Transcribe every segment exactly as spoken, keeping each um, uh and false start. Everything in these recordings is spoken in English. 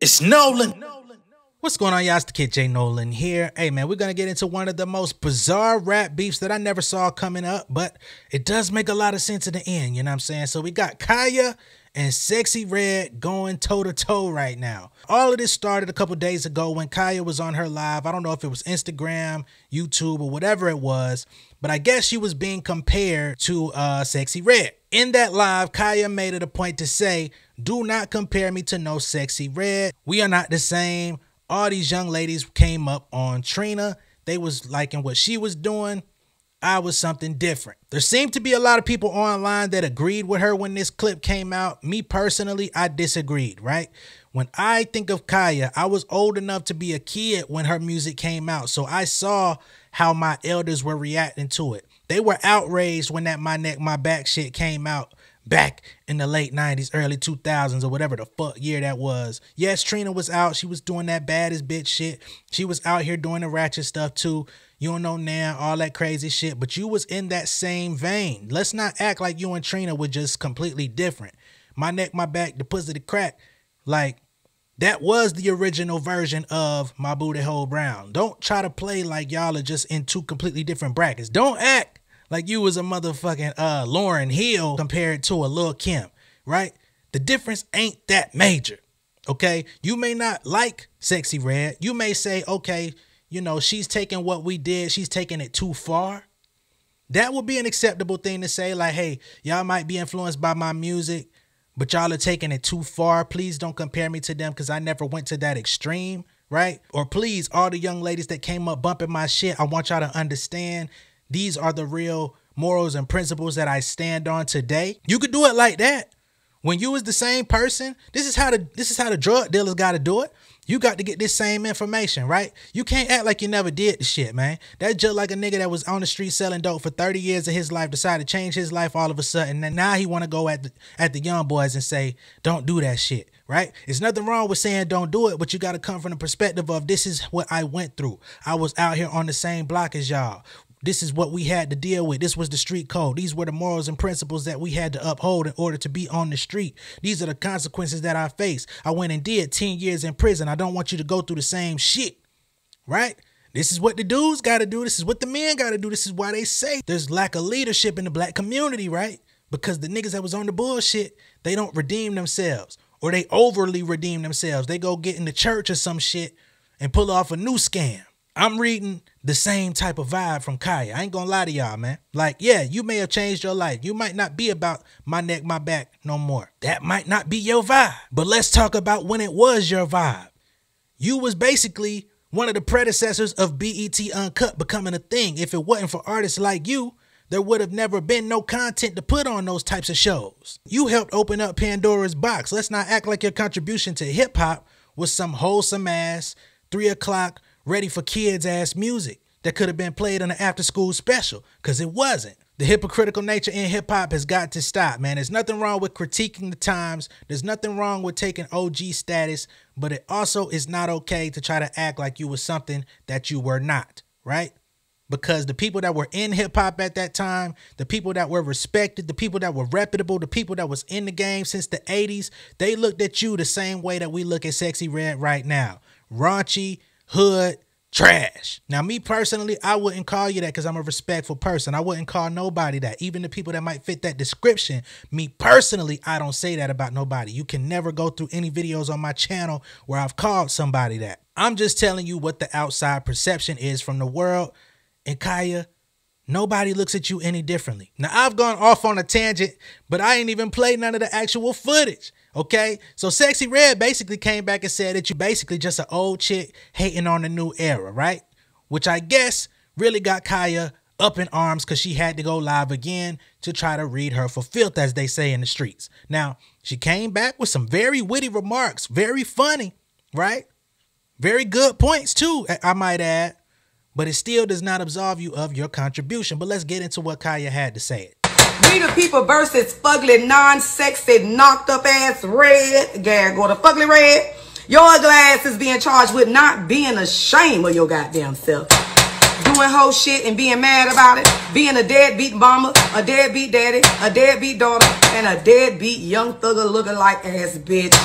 It's Nolan. What's going on, y'all? It's the kid J Nolan here. Hey, man, we're going to get into one of the most bizarre rap beefs that I never saw coming up, but it does make a lot of sense in the end, you know what I'm saying? So we got Khia and Sexyy Red going toe-to-toe right now. All of this started a couple days ago when Khia was on her live. I don't know if it was Instagram, YouTube, or whatever it was, but I guess she was being compared to uh, Sexyy Red. In that live, Khia made it a point to say, do not compare me to no Sexyy Red. We are not the same. All these young ladies came up on Trina. They was liking what she was doing. I was something different. There seemed to be a lot of people online that agreed with her when this clip came out. Me personally, I disagreed, right? When I think of Khia, I was old enough to be a kid when her music came out. So I saw how my elders were reacting to it. They were outraged when that My Neck, My Back shit came out back in the late nineties, early two thousands, or whatever the fuck year that was. Yes, Trina was out. She was doing that baddest bitch shit. She was out here doing the ratchet stuff too. You don't know now, all that crazy shit. But you was in that same vein. Let's not act like you and Trina were just completely different. My Neck, My Back, the Pussy, the Crack. Like, that was the original version of My Booty Hole Brown. Don't try to play like y'all are just in two completely different brackets. Don't act like you was a motherfucking uh, Lauryn Hill compared to a Lil Kim, right? The difference ain't that major, okay? You may not like Sexyy Red. You may say, okay, you know, she's taking what we did. She's taking it too far. That would be an acceptable thing to say, like, hey, y'all might be influenced by my music, but y'all are taking it too far. Please don't compare me to them because I never went to that extreme, right? Or please, all the young ladies that came up bumping my shit, I want y'all to understand these are the real morals and principles that I stand on today. You could do it like that. When you was the same person, this is how the this is how the drug dealers got to do it. You got to get this same information, right? You can't act like you never did the shit, man. That's just like a nigga that was on the street selling dope for thirty years of his life, decided to change his life all of a sudden, and now he want to go at the, at the young boys and say, don't do that shit, right? There's nothing wrong with saying don't do it, but you got to come from the perspective of this is what I went through. I was out here on the same block as y'all. This is what we had to deal with. This was the street code. These were the morals and principles that we had to uphold in order to be on the street. These are the consequences that I faced. I went and did ten years in prison. I don't want you to go through the same shit, right? This is what the dudes got to do. This is what the men got to do. This is why they say there's lack of leadership in the black community, right? Because the niggas that was on the bullshit, they don't redeem themselves, or they overly redeem themselves. They go get in the church or some shit and pull off a new scam. I'm reading the same type of vibe from Khia. I ain't gonna lie to y'all, man. Like, yeah, you may have changed your life. You might not be about my neck, my back no more. That might not be your vibe. But let's talk about when it was your vibe. You was basically one of the predecessors of B E T Uncut becoming a thing. If it wasn't for artists like you, there would have never been no content to put on those types of shows. You helped open up Pandora's box. Let's not act like your contribution to hip hop was some wholesome ass, three o'clock, ready for kids ass music that could have been played on an after school special, because it wasn't. The hypocritical nature in hip hop has got to stop, man. There's nothing wrong with critiquing the times. There's nothing wrong with taking O G status, but it also is not okay to try to act like you were something that you were not, right? Because the people that were in hip hop at that time, the people that were respected, the people that were reputable, the people that was in the game since the eighties, they looked at you the same way that we look at Sexyy Red right now. Raunchy, hood, trash. Now, me personally, I wouldn't call you that because I'm a respectful person. I wouldn't call nobody that. Even the people that might fit that description, me personally, I don't say that about nobody. You can never go through any videos on my channel where I've called somebody that. I'm just telling you what the outside perception is from the world. And Khia, nobody looks at you any differently. Now, I've gone off on a tangent, but I ain't even played none of the actual footage. Okay, so Sexyy Red basically came back and said that you basically just an old chick hating on the new era, right? Which I guess really got Khia up in arms because she had to go live again to try to read her for filth, as they say in the streets. Now, she came back with some very witty remarks, very funny, right? Very good points too, I might add. But it still does not absolve you of your contribution. But let's get into what Khia had to say. We the people versus fugly, non-sexy, knocked up ass red. Gag go to fugly red. Your glass is being charged with not being ashamed of your goddamn self. Doing whole shit and being mad about it. Being a deadbeat mama, a deadbeat daddy, a deadbeat daughter, and a deadbeat young thugger looking like ass bitch.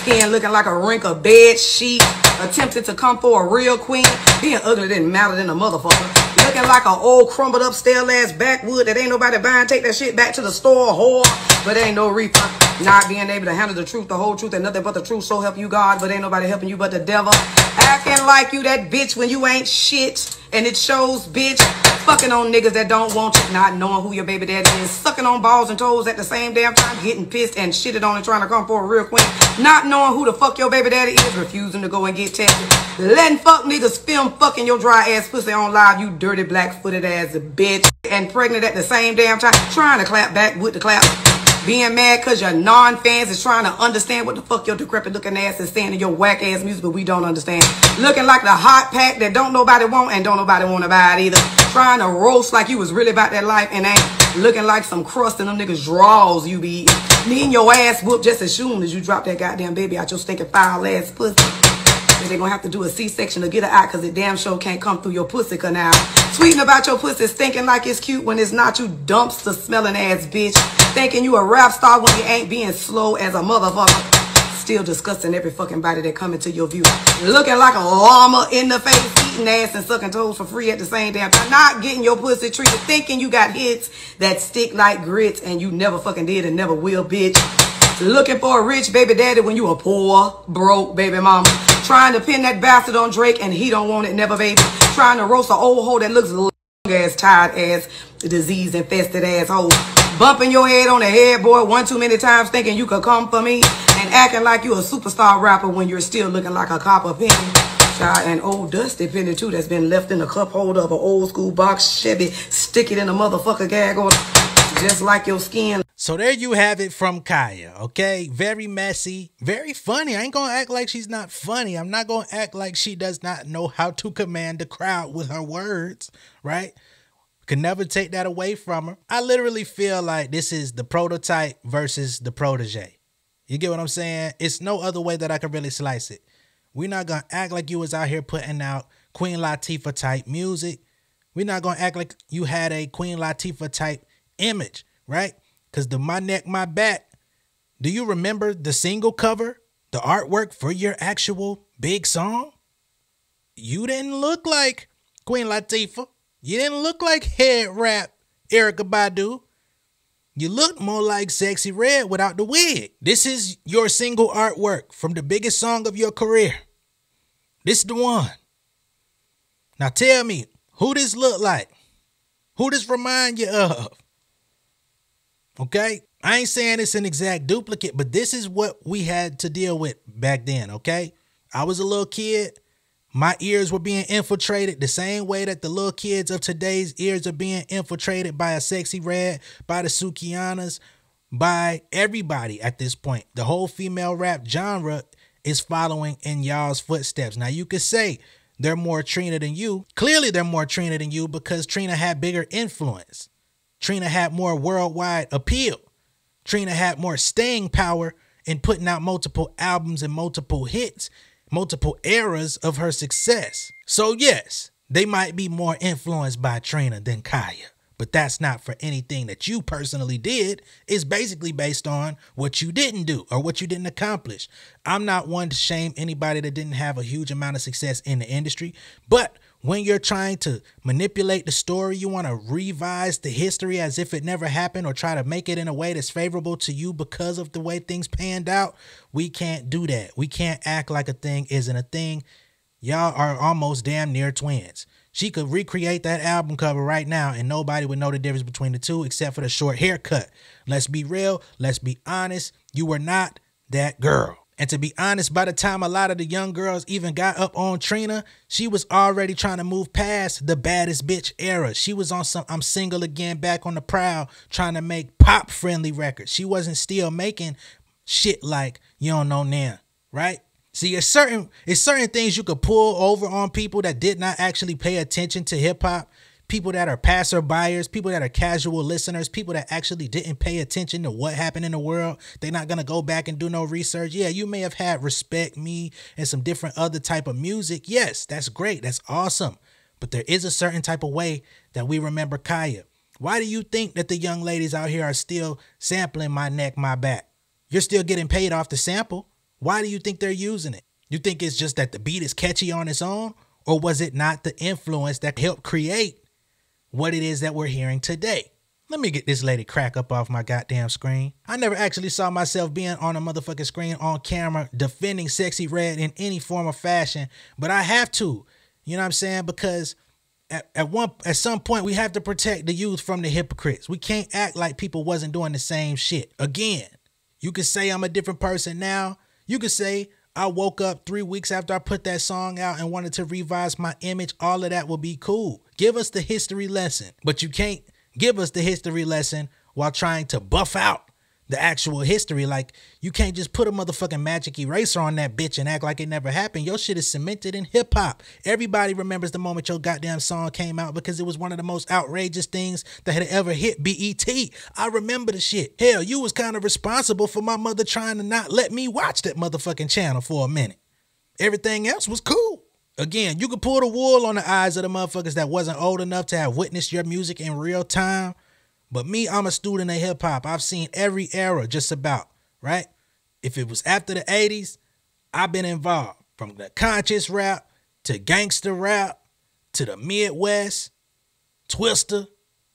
Skin looking like a wrinkled bed sheet. Attempting to come for a real queen. Being ugly didn't matter than a motherfucker. Looking like an old crumbled up stale ass backwood that ain't nobody buying. Take that shit back to the store, whore. But ain't no refund. Not being able to handle the truth, the whole truth, and nothing but the truth. So help you God, but ain't nobody helping you but the devil. Acting like you that bitch when you ain't shit. And it shows, bitch. Fucking on niggas that don't want you. Not knowing who your baby daddy is. Sucking on balls and toes at the same damn time. Getting pissed and shitted on and trying to come for a real queen. Not knowing who the fuck your baby daddy is. Refusing to go and get tested. Letting fuck niggas film fucking your dry ass pussy on live. You dirty black footed ass bitch. And pregnant at the same damn time. Trying to clap back with the clap. Being mad because your non-fans is trying to understand what the fuck your decrepit looking ass is saying in your whack ass music, but we don't understand. Looking like the hot pack that don't nobody want and don't nobody want to buy it either. Trying to roast like you was really about that life and ain't. Looking like some crust in them niggas' draws you be eating. Needing your ass whooped just as soon as you drop that goddamn baby out your stinking foul ass pussy. They're gonna have to do a C-section to get it out because it damn sure can't come through your pussy canal. Tweeting about your pussy stinking like it's cute when it's not, you dumpster smelling ass bitch. Thinking you a rap star when you ain't being slow as a motherfucker. Still disgusting every fucking body that come into your view. Looking like a llama in the face, eating ass and sucking toes for free at the same damn time. Not getting your pussy treated, thinking you got hits that stick like grits and you never fucking did and never will, bitch. Looking for a rich baby daddy when you a poor, broke baby mama. Trying to pin that bastard on Drake and he don't want it, never, baby. Trying to roast an old hoe that looks long ass, tired ass, disease infested ass hoe. Bumping your head on the headboard one too many times thinking you could come for me. And acting like you a superstar rapper when you're still looking like a copper penny. Child, an old dusty penny too that's been left in the cup holder of an old school box Chevy. Stick it in a motherfucker gag or just like your skin. So there you have it from Khia, okay? Very messy, very funny. I ain't gonna act like she's not funny. I'm not gonna act like she does not know how to command the crowd with her words, right? Can never take that away from her. I literally feel like this is the prototype versus the protege. You get what I'm saying? It's no other way that I can really slice it. We're not gonna act like you was out here putting out Queen Latifah type music. We're not gonna act like you had a Queen Latifah type image, right? Because the My Neck, My Back, do you remember the single cover, the artwork for your actual big song? You didn't look like Queen Latifah. You didn't look like head rap Erykah Badu. You look more like Sexyy Red without the wig. This is your single artwork from the biggest song of your career. This is the one. Now tell me, who this look like? Who this remind you of? Okay? I ain't saying it's an exact duplicate, but this is what we had to deal with back then, okay? I was a little kid. My ears were being infiltrated the same way that the little kids of today's ears are being infiltrated by a Sexyy Red, by the Sukianas, by everybody at this point. The whole female rap genre is following in y'all's footsteps. Now, you could say they're more Trina than you. Clearly, they're more Trina than you because Trina had bigger influence. Trina had more worldwide appeal. Trina had more staying power in putting out multiple albums and multiple hits, multiple eras of her success. So yes, they might be more influenced by Trina than Khia, but that's not for anything that you personally did. It's basically based on what you didn't do or what you didn't accomplish. I'm not one to shame anybody that didn't have a huge amount of success in the industry, but when you're trying to manipulate the story, you want to revise the history as if it never happened or try to make it in a way that's favorable to you because of the way things panned out. We can't do that. We can't act like a thing isn't a thing. Y'all are almost damn near twins. She could recreate that album cover right now and nobody would know the difference between the two except for the short haircut. Let's be real. Let's be honest. You were not that girl. And to be honest, by the time a lot of the young girls even got up on Trina, she was already trying to move past the baddest bitch era. She was on some I'm Single Again, Back on the Prowl, trying to make pop-friendly records. She wasn't still making shit like You Don't Know Now, right? See, it's certain, it's certain things you could pull over on people that did not actually pay attention to hip-hop. People that are passerbyers, people that are casual listeners, people that actually didn't pay attention to what happened in the world. They're not going to go back and do no research. Yeah, you may have had Respect Me and some different other type of music. Yes, that's great. That's awesome. But there is a certain type of way that we remember Khia. Why do you think that the young ladies out here are still sampling My Neck, My Back? You're still getting paid off the sample. Why do you think they're using it? You think it's just that the beat is catchy on its own? Or was it not the influence that helped create what it is that we're hearing today? Let me get this lady crack up off my goddamn screen. I never actually saw myself being on a motherfucking screen on camera defending Sexyy Red in any form or fashion, but I have to. You know what I'm saying? Because at, at one at some point we have to protect the youth from the hypocrites. We can't act like people wasn't doing the same shit. Again, you could say I'm a different person now. You could say I woke up three weeks after I put that song out and wanted to revise my image. All of that will be cool. Give us the history lesson, but you can't give us the history lesson while trying to buff out the actual history. Like, you can't just put a motherfucking magic eraser on that bitch and act like it never happened. Your shit is cemented in hip hop. Everybody remembers the moment your goddamn song came out because it was one of the most outrageous things that had ever hit B E T. I remember the shit. Hell, you was kind of responsible for my mother trying to not let me watch that motherfucking channel for a minute. Everything else was cool. Again, you could pull the wool on the eyes of the motherfuckers that wasn't old enough to have witnessed your music in real time. But me, I'm a student of hip hop. I've seen every era just about, right? If it was after the eighties, I've been involved. From the conscious rap to gangster rap to the Midwest, Twister,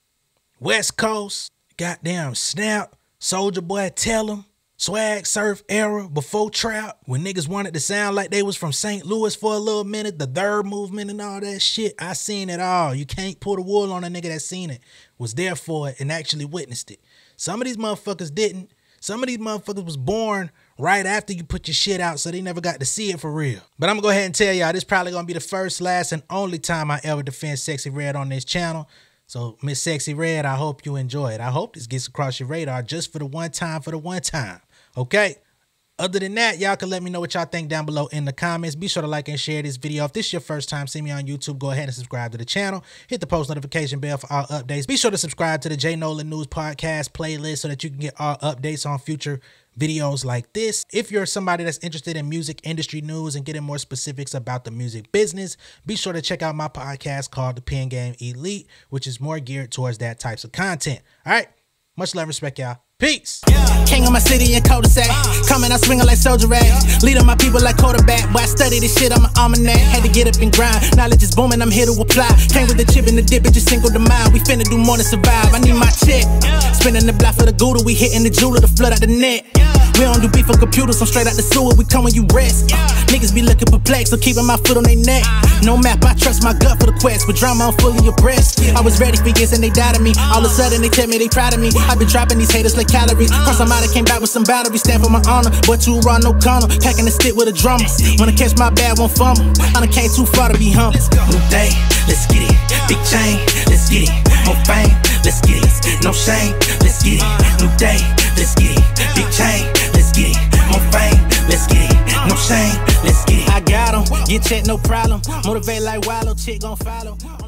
West Coast, goddamn Snap, Soulja Boy, Tell 'em. Swag surf era, before trap, when niggas wanted to sound like they was from Saint Louis for a little minute, the third movement and all that shit. I seen it all. You can't pull the wool on a nigga that seen it, was there for it, and actually witnessed it. Some of these motherfuckers didn't. Some of these motherfuckers was born right after you put your shit out, so they never got to see it for real. But I'm gonna go ahead and tell y'all, this probably gonna be the first, last, and only time I ever defend Sexyy Red on this channel. So, Miss Sexyy Red, I hope you enjoy it. I hope this gets across your radar just for the one time, for the one time. Okay? Other than that, y'all can let me know what y'all think down below in the comments. Be sure to like and share this video. If this is your first time seeing me on YouTube, go ahead and subscribe to the channel. Hit the post notification bell for all updates. Be sure to subscribe to the J Nolan News Podcast playlist so that you can get all updates on future videos like this. If you're somebody that's interested in music industry news and getting more specifics about the music business, be sure to check out my podcast called The Pen Game Elite, which is more geared towards that types of content. All right? Much love and respect, y'all. Peace. King of my city and cul-de-sac. Coming out swinging like soldier rag. Leading my people like quarterback. Boy, I study this shit, I'm an almanac. Had to get up and grind. Knowledge is booming, I'm here to apply. Came with the chip and the dip, it just single the mile. We finna do more than survive. I need my check. Spinning the block for the gouda. We hitting the jeweler to flood out the net. We don't do beef on computers, I'm straight out the sewer. We come when you rest. Uh, niggas be looking perplexed, so keeping my foot on their neck. No map, I trust my gut for the quest. With drama, I'm fully abreast. I was ready for years and they doubted me. All of a sudden they tell me they proud of me. I've been dropping these haters like calories. Cross them out, I came back with some batteries. Stand for my honor, but too raw, no corner. Packing the stick with a drummer. Wanna catch my bad, won't fumble. I done came too far to be humble. New day, let's get it. Big chain, let's get it. More fame, let's get it. No shame, let's get it. New day, let's get it. Big chain, let's get it. More fame, let's get it. No shame, let's get it. I got 'em, get checked, no problem. Motivate like Wallow, chick gon' follow.